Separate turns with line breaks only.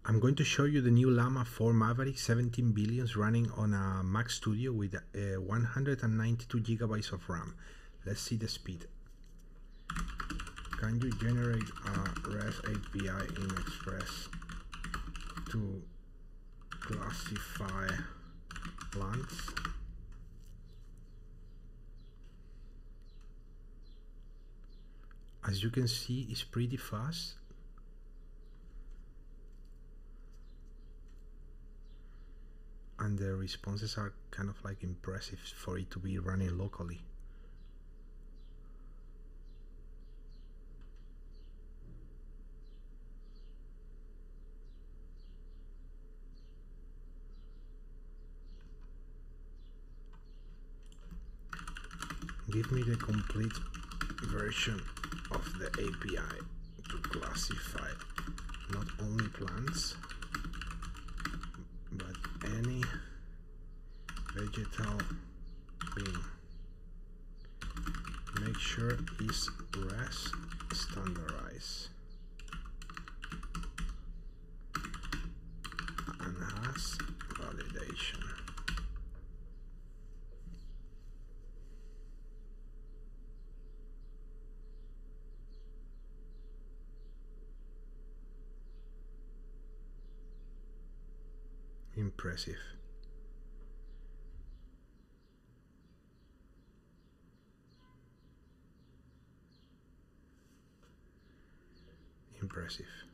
I'm going to show you the new Llama 4 Maverick 17 billions running on a Mac Studio with 192 gigabytes of RAM. Let's see the speed. Can you generate a REST API in Express to classify plants? As you can see, it's pretty fast. And the responses are kind of like impressive for it to be running locally. Give me the complete version of the API to classify not only plants but any vegetal being. Make sure it's REST standardized and has validation. Impressive. Impressive.